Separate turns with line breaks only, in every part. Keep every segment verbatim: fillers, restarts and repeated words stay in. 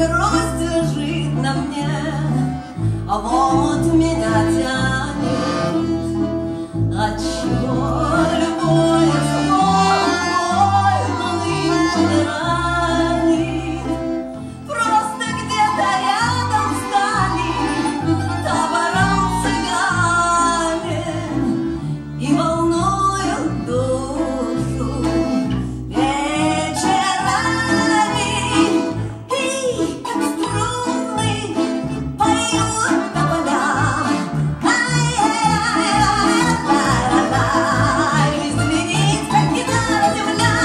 грусть лежит на мне, а в омут меня тянет. Отчего любое слово нынче ранит? Просто где-то рядом стали табором цыгане и волнуют душу вечерами. И как струны поют тополя. Ай-яй-яй-яй-яй-яй, звенит, как гитара земля.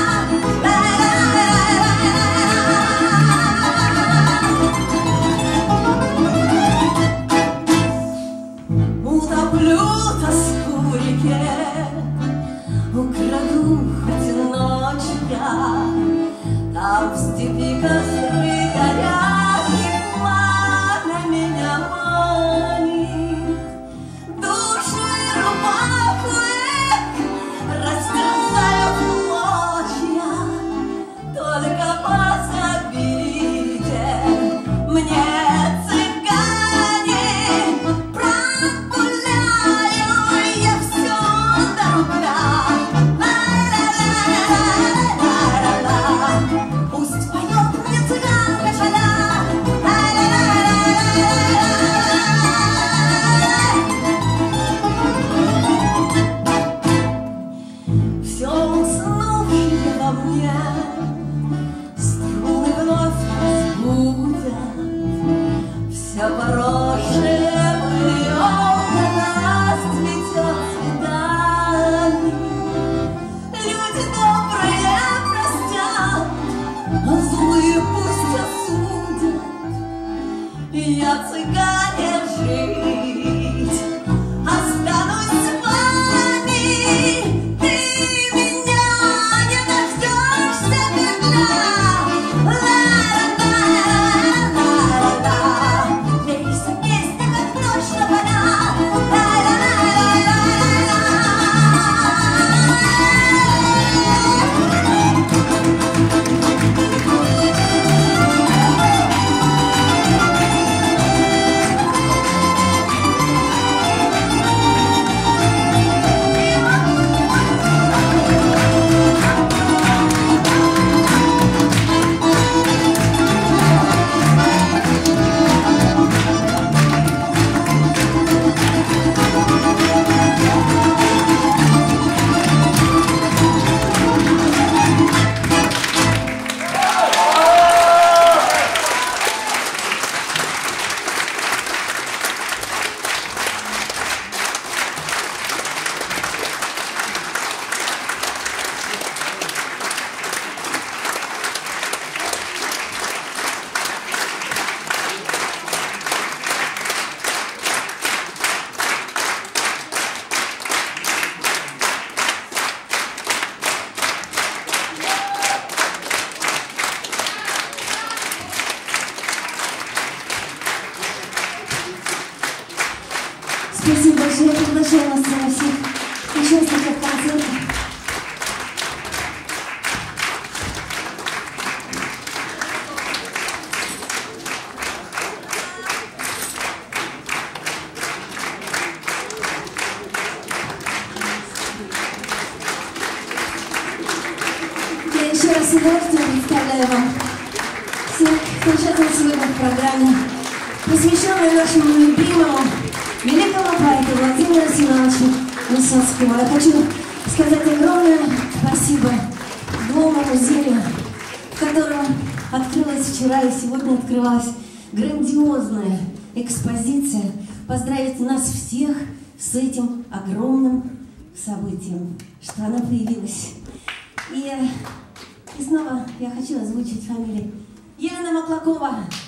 Утоплю тоску в реке, украду хоть ночь я. Там в степи костры горят, и пламя меня манит. Души рубаху растерзаю в клочья. Только позаберите мне, цыгане, прогуляю я всю до рубля. Ла-ла-ла-ла-ла-ла-ла. Пусть поет мне цыганка шаля. Все уснувшее во мне струны вновь разбудят. Все поросшее быльем расцветет цветами. Люди добрые простят, а злые пусть осудят. Я, цыгане, жить останусь с вами. Ты меня не дождешься, петля. Ла-ла-ла-ла-ла-ла. Лейся песня, как ночь на полях.
Спасибо большое, я приглашаю вас всех участников концерта. Я еще раз с удовольствием представляю вам всех, кто участвовал сегодня в программе, посвященной нашему любимому великому поэту Владимиру Семеновичу Высоцкому. Я хочу сказать огромное спасибо Дому музею, в котором открылась вчера и сегодня открывалась грандиозная экспозиция. Поздравить нас всех с этим огромным событием, что она появилась. И, и снова я хочу озвучить фамилию Елена Маклакова.